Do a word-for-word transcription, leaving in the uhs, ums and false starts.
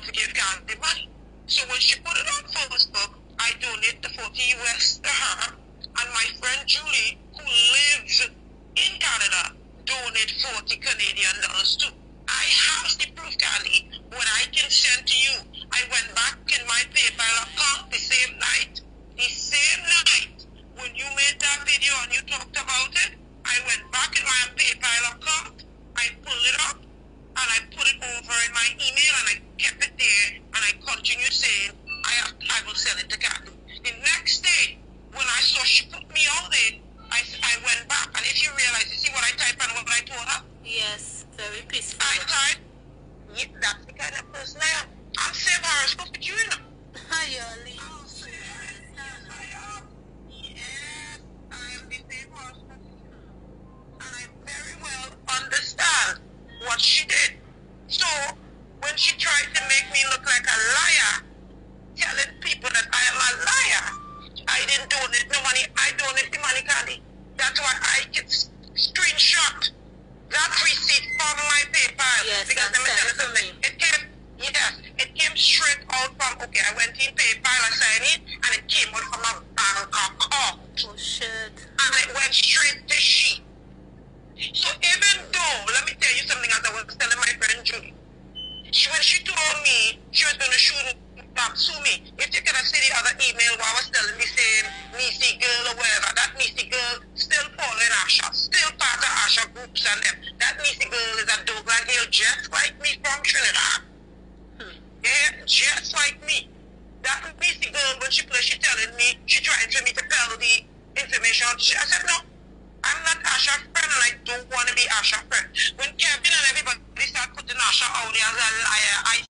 to give Candy money. So when she put it on Facebook, I donate the forty U S to her, and my friend Julie, who lives in Canada, donate forty Canadian dollars too. I have the proof, Candy. When I can send to you, I went back in my PayPal account the same night. The same night when you made that video and you talked about it, I went back in my PayPal account, I pulled it up, and I put it over in my email, and I kept it there, and I continued saying, I have, I will sell it to Kathy. The next day, when I saw she put me out there, I, I went back, and if you realize, you see what I typed and what I told her? Yes, very peaceful. I typed, yeah, that's the kind of person I am. I'm Sam Harris, look at you, you know. Hi, Yoli. Yes, I am the same person. And I very well understand what she did. So, when she tried to make me look like a liar, telling people that I am a liar, I didn't donate no money, I donate the money, Candy. That's why I can screenshot that receipt from my PayPal. Yes, because let me tell you to something. me. It came, yes, it came straight out from, okay, I went in PayPal, I signed it, and it came out from a bank account. Oh, shit. And it went straight to she. So even though, let me tell you something as I was telling my friend Julie, she, when she told me she was going to shoot um, sue me, if you could have seen the other email where I was telling me saying Nisi girl or whatever, that Nisi girl still following Asha, still part of Asha groups and them. That Nisi girl is a Douglas Hill just like me from Trinidad. Hmm. Yeah, just like me. That Nisi girl, when she played, she telling me, she trying for me to tell the information. She, I said, no, I'm not Asha's friend, and I don't want to be Asha's friend. When Kevin and everybody start putting Asha out there as a liar, I